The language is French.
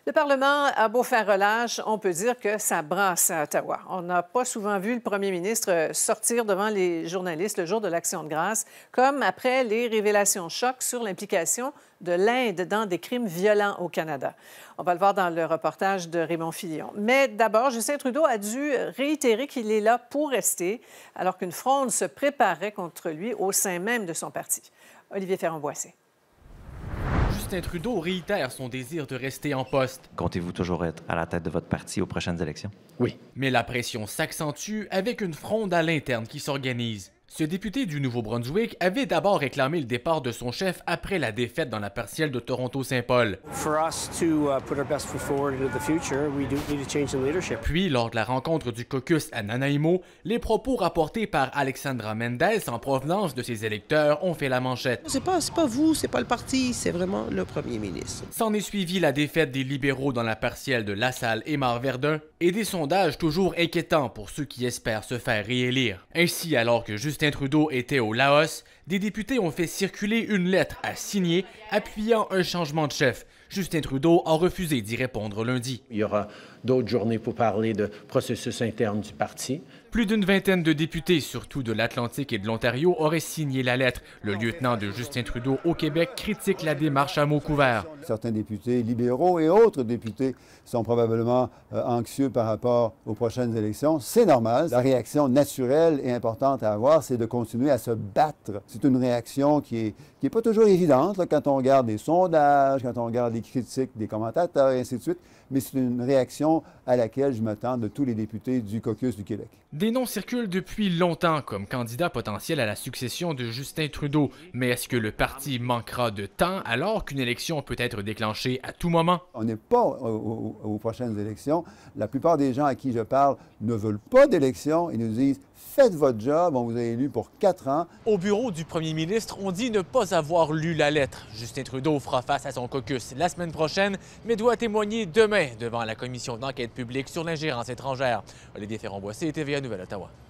Le Parlement a beau faire relâche, on peut dire que ça brasse à Ottawa. On n'a pas souvent vu le premier ministre sortir devant les journalistes le jour de l'Action de grâce, comme après les révélations chocs sur l'implication de l'Inde dans des crimes violents au Canada. On va le voir dans le reportage de Raymond Filion. Mais d'abord, Justin Trudeau a dû réitérer qu'il est là pour rester, alors qu'une fronde se préparait contre lui au sein même de son parti. Olivier Ferrand-Boissé. Justin Trudeau réitère son désir de rester en poste. Comptez-vous toujours être à la tête de votre parti aux prochaines élections? Oui. Mais la pression s'accentue avec une fronde à l'interne qui s'organise. Ce député du Nouveau-Brunswick avait d'abord réclamé le départ de son chef après la défaite dans la partielle de Toronto-Saint-Paul. Puis, lors de la rencontre du caucus à Nanaimo, les propos rapportés par Alexandra Mendez en provenance de ses électeurs ont fait la manchette. C'est pas vous, c'est pas le parti, c'est vraiment le premier ministre. S'en est suivi la défaite des libéraux dans la partielle de LaSalle et Mar-Verdun et des sondages toujours inquiétants pour ceux qui espèrent se faire réélire. Ainsi, alors que Justin Trudeau était au Laos, des députés ont fait circuler une lettre à signer appuyant un changement de chef. Justin Trudeau a refusé d'y répondre lundi. Il y aura d'autres journées pour parler de processus interne du parti. Plus d'une vingtaine de députés, surtout de l'Atlantique et de l'Ontario, auraient signé la lettre. Le lieutenant de Justin Trudeau au Québec critique la démarche à mots couverts. Certains députés libéraux et autres députés sont probablement anxieux par rapport aux prochaines élections. C'est normal. La réaction naturelle et importante à avoir, c'est de continuer à se battre. C'est une réaction qui est pas toujours évidente là, quand on regarde les sondages, quand on regarde les critiques des commentateurs et ainsi de suite, mais c'est une réaction à laquelle je m'attends de tous les députés du caucus du Québec. Des noms circulent depuis longtemps comme candidat potentiel à la succession de Justin Trudeau. Mais est-ce que le parti manquera de temps alors qu'une élection peut être déclenchée à tout moment? On n'est pas aux prochaines élections. La plupart des gens à qui je parle ne veulent pas d'élection et nous disent « Faites votre job, on vous a élu pour 4 ans. » Au bureau du premier ministre, on dit ne pas avoir lu la lettre. Justin Trudeau fera face à son caucus la semaine prochaine, mais doit témoigner demain devant la commission d'enquête publique sur l'ingérence étrangère. Olivier Ferrand-Boissé, TVA Nouvelle-Ottawa.